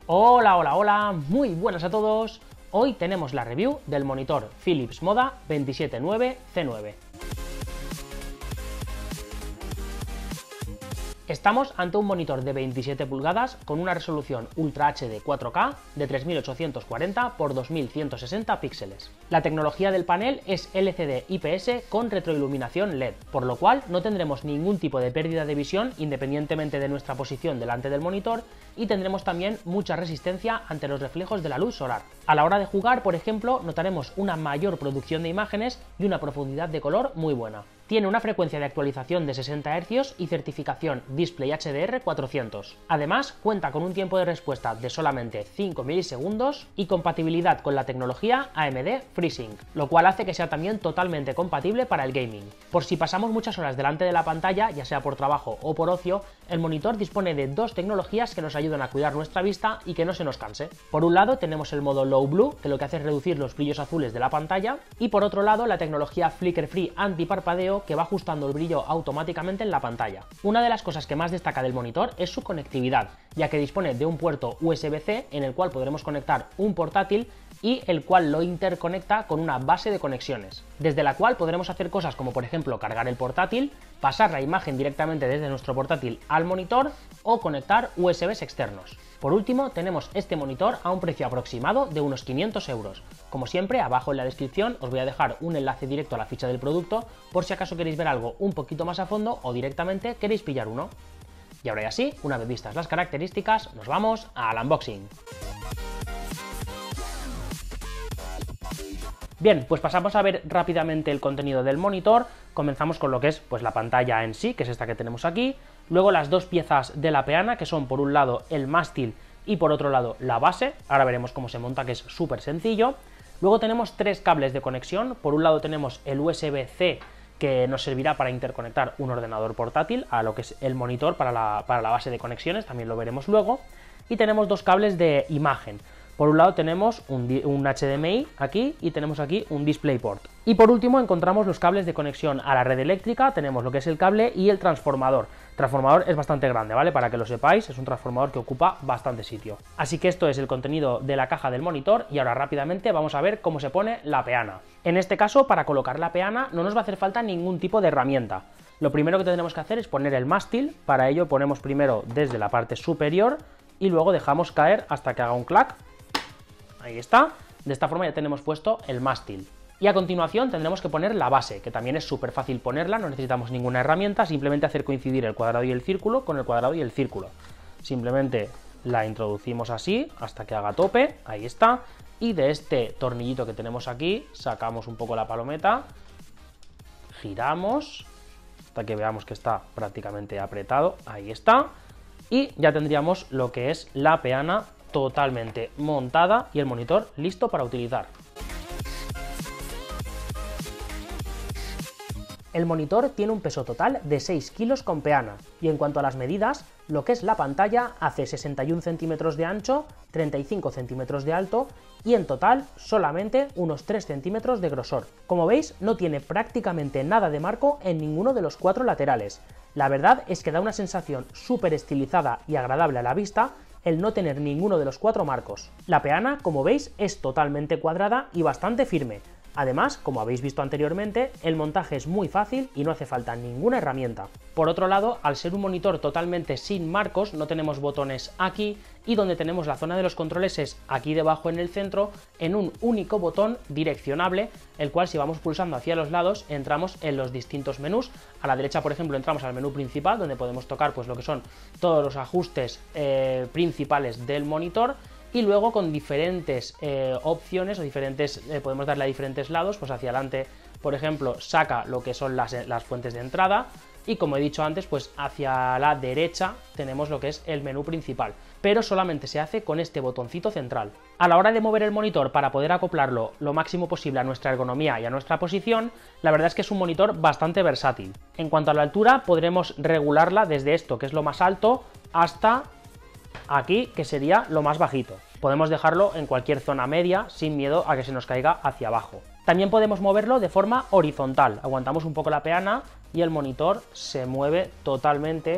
Hola, hola, hola, muy buenas a todos. Hoy tenemos la review del monitor Philips Moda 279C9. Estamos ante un monitor de 27 pulgadas con una resolución Ultra HD 4K de 3840 x 2160 píxeles. La tecnología del panel es LCD IPS con retroiluminación LED, por lo cual no tendremos ningún tipo de pérdida de visión independientemente de nuestra posición delante del monitor, y tendremos también mucha resistencia ante los reflejos de la luz solar. A la hora de jugar, por ejemplo, notaremos una mayor producción de imágenes y una profundidad de color muy buena. Tiene una frecuencia de actualización de 60 Hz y certificación Display HDR 400. Además, cuenta con un tiempo de respuesta de solamente 5 milisegundos y compatibilidad con la tecnología AMD FreeSync, lo cual hace que sea también totalmente compatible para el gaming. Por si pasamos muchas horas delante de la pantalla, ya sea por trabajo o por ocio, el monitor dispone de dos tecnologías que nos ayudan a cuidar nuestra vista y que no se nos canse. Por un lado tenemos el modo Low Blue, que lo que hace es reducir los brillos azules de la pantalla, y por otro lado la tecnología Flicker Free antiparpadeo, que va ajustando el brillo automáticamente en la pantalla. Una de las cosas que más destaca del monitor es su conectividad, ya que dispone de un puerto USB-C en el cual podremos conectar un portátil y el cual lo interconecta con una base de conexiones, desde la cual podremos hacer cosas como por ejemplo cargar el portátil, pasar la imagen directamente desde nuestro portátil al monitor o conectar USBs externos. Por último, tenemos este monitor a un precio aproximado de unos 500 euros. Como siempre, abajo en la descripción os voy a dejar un enlace directo a la ficha del producto por si acaso queréis ver algo un poquito más a fondo o directamente queréis pillar uno. Y ahora ya sí, una vez vistas las características, nos vamos al unboxing. Bien, pues pasamos a ver rápidamente el contenido del monitor. Comenzamos con lo que es pues la pantalla en sí, que es esta que tenemos aquí. Luego las dos piezas de la peana, que son por un lado el mástil y por otro lado la base. Ahora veremos cómo se monta, que es súper sencillo. Luego tenemos tres cables de conexión. Por un lado tenemos el USB-C, que nos servirá para interconectar un ordenador portátil a lo que es el monitor para la base de conexiones, también lo veremos luego. Y tenemos dos cables de imagen. Por un lado tenemos un HDMI aquí y tenemos aquí un DisplayPort. Y por último encontramos los cables de conexión a la red eléctrica, tenemos lo que es el cable y el transformador. El transformador es bastante grande, ¿vale? Para que lo sepáis, es un transformador que ocupa bastante sitio. Así que esto es el contenido de la caja del monitor y ahora rápidamente vamos a ver cómo se pone la peana. En este caso, para colocar la peana no nos va a hacer falta ningún tipo de herramienta. Lo primero que tendremos que hacer es poner el mástil. Para ello ponemos primero desde la parte superior y luego dejamos caer hasta que haga un clac. Ahí está, de esta forma ya tenemos puesto el mástil. Y a continuación tendremos que poner la base, que también es súper fácil ponerla, no necesitamos ninguna herramienta, simplemente hacer coincidir el cuadrado y el círculo con el cuadrado y el círculo. Simplemente la introducimos así hasta que haga tope, ahí está, y de este tornillito que tenemos aquí sacamos un poco la palometa, giramos hasta que veamos que está prácticamente apretado, ahí está, y ya tendríamos lo que es la peana totalmente montada y el monitor listo para utilizar. El monitor tiene un peso total de 6 kilos con peana, y en cuanto a las medidas, lo que es la pantalla hace 61 centímetros de ancho, 35 centímetros de alto y en total solamente unos 3 centímetros de grosor. Como veis, no tiene prácticamente nada de marco en ninguno de los cuatro laterales. La verdad es que da una sensación súper estilizada y agradable a la vista el no tener ninguno de los cuatro marcos. La peana, como veis, es totalmente cuadrada y bastante firme. Además, como habéis visto anteriormente, el montaje es muy fácil y no hace falta ninguna herramienta. Por otro lado, al ser un monitor totalmente sin marcos, no tenemos botones aquí, y donde tenemos la zona de los controles es aquí debajo en el centro, en un único botón direccionable, el cual si vamos pulsando hacia los lados entramos en los distintos menús. A la derecha, por ejemplo, entramos al menú principal, donde podemos tocar pues lo que son todos los ajustes principales del monitor. Y luego con diferentes opciones o diferentes, podemos darle a diferentes lados, pues hacia adelante, por ejemplo, saca lo que son las fuentes de entrada, y como he dicho antes, pues hacia la derecha tenemos lo que es el menú principal, pero solamente se hace con este botoncito central. A la hora de mover el monitor para poder acoplarlo lo máximo posible a nuestra ergonomía y a nuestra posición, la verdad es que es un monitor bastante versátil. En cuanto a la altura, podremos regularla desde esto, que es lo más alto, hasta aquí, que sería lo más bajito. Podemos dejarlo en cualquier zona media sin miedo a que se nos caiga hacia abajo. También podemos moverlo de forma horizontal. Aguantamos un poco la peana y el monitor se mueve totalmente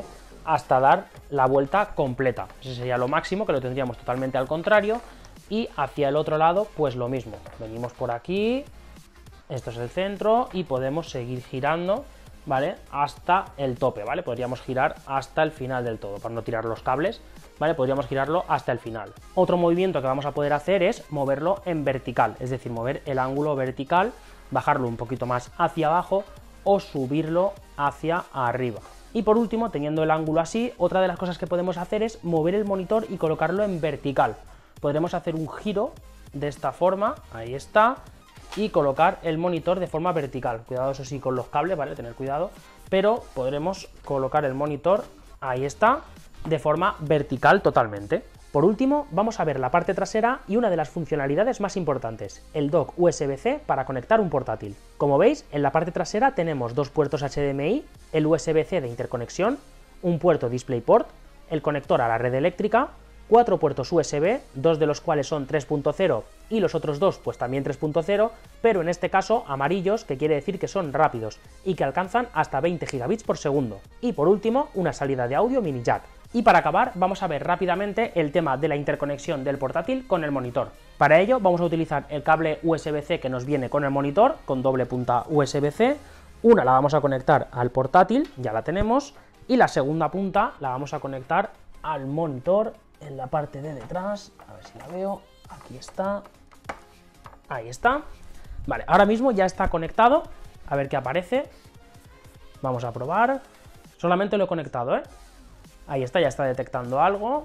hasta dar la vuelta completa. Ese sería lo máximo, que lo tendríamos totalmente al contrario. Y hacia el otro lado, pues lo mismo. Venimos por aquí, esto es el centro, y podemos seguir girando, ¿vale? Hasta el tope, ¿vale? Podríamos girar hasta el final del todo, para no tirar los cables, ¿vale? Podríamos girarlo hasta el final. Otro movimiento que vamos a poder hacer es moverlo en vertical, es decir, mover el ángulo vertical, bajarlo un poquito más hacia abajo o subirlo hacia arriba. Y por último, teniendo el ángulo así, otra de las cosas que podemos hacer es mover el monitor y colocarlo en vertical. Podremos hacer un giro de esta forma, ahí está, y colocar el monitor de forma vertical. Cuidado, eso sí, con los cables, ¿vale? Tener cuidado, pero podremos colocar el monitor, ahí está, de forma vertical totalmente. Por último, vamos a ver la parte trasera y una de las funcionalidades más importantes, el dock USB-C para conectar un portátil. Como veis, en la parte trasera tenemos dos puertos HDMI, el USB-C de interconexión, un puerto DisplayPort, el conector a la red eléctrica, 4 puertos USB, 2 de los cuales son 3.0 y los otros 2 pues también 3.0, pero en este caso amarillos, que quiere decir que son rápidos y que alcanzan hasta 20 gigabits por segundo. Y por último, una salida de audio mini jack. Y para acabar, vamos a ver rápidamente el tema de la interconexión del portátil con el monitor. Para ello vamos a utilizar el cable USB-C que nos viene con el monitor, con doble punta USB-C. Una la vamos a conectar al portátil, ya la tenemos, y la segunda punta la vamos a conectar al monitor en la parte de detrás, a ver si la veo, aquí está, ahí está. Vale, ahora mismo ya está conectado, a ver qué aparece, vamos a probar, solamente lo he conectado, ahí está, ya está detectando algo,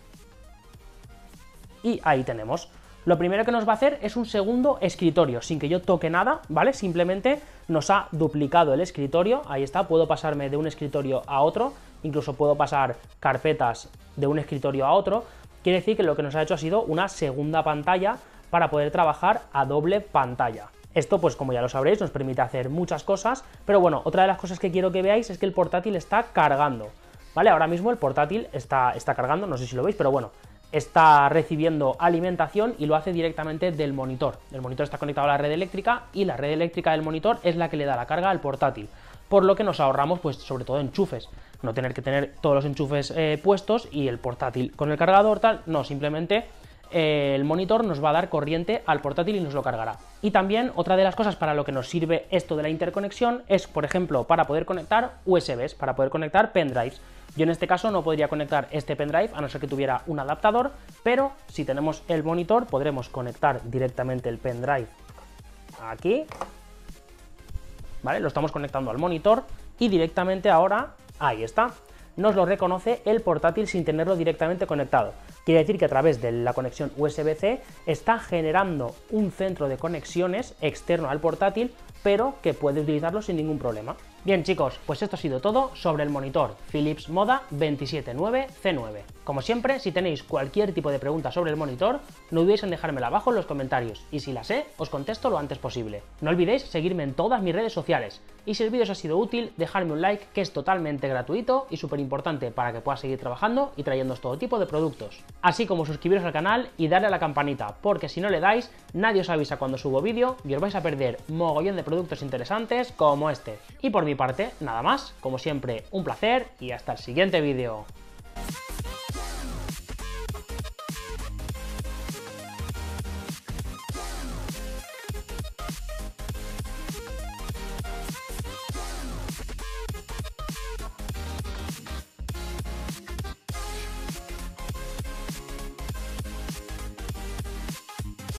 y ahí tenemos. Lo primero que nos va a hacer es un segundo escritorio, sin que yo toque nada, ¿vale? Simplemente nos ha duplicado el escritorio, ahí está, puedo pasarme de un escritorio a otro, incluso puedo pasar carpetas de un escritorio a otro. Quiere decir que lo que nos ha hecho ha sido una segunda pantalla para poder trabajar a doble pantalla. Esto, pues como ya lo sabréis, nos permite hacer muchas cosas, pero bueno, otra de las cosas que quiero que veáis es que el portátil está cargando, ¿vale? Ahora mismo el portátil está cargando, no sé si lo veis, pero bueno, está recibiendo alimentación y lo hace directamente del monitor. El monitor está conectado a la red eléctrica y la red eléctrica del monitor es la que le da la carga al portátil, por lo que nos ahorramos, pues sobre todo enchufes, no tener que tener todos los enchufes puestos y el portátil con el cargador tal, no, simplemente el monitor nos va a dar corriente al portátil y nos lo cargará. Y también otra de las cosas para lo que nos sirve esto de la interconexión es, por ejemplo, para poder conectar USBs, para poder conectar pendrives. Yo en este caso no podría conectar este pendrive a no ser que tuviera un adaptador, pero si tenemos el monitor podremos conectar directamente el pendrive aquí, ¿vale? Lo estamos conectando al monitor y directamente ahora, ahí está, nos lo reconoce el portátil sin tenerlo directamente conectado. Quiere decir que a través de la conexión USB-C está generando un centro de conexiones externo al portátil, pero que puede utilizarlo sin ningún problema. Bien chicos, pues esto ha sido todo sobre el monitor Philips Moda 279C9. Como siempre, si tenéis cualquier tipo de pregunta sobre el monitor, no dudéis en dejármela abajo en los comentarios, y si la sé, os contesto lo antes posible. No olvidéis seguirme en todas mis redes sociales, y si el vídeo os ha sido útil, dejadme un like, que es totalmente gratuito y súper importante para que pueda seguir trabajando y trayéndoos todo tipo de productos. Así como suscribiros al canal y darle a la campanita, porque si no le dais, nadie os avisa cuando subo vídeo y os vais a perder mogollón de productos interesantes como este. Y por mi parte, nada más, como siempre, un placer y hasta el siguiente vídeo.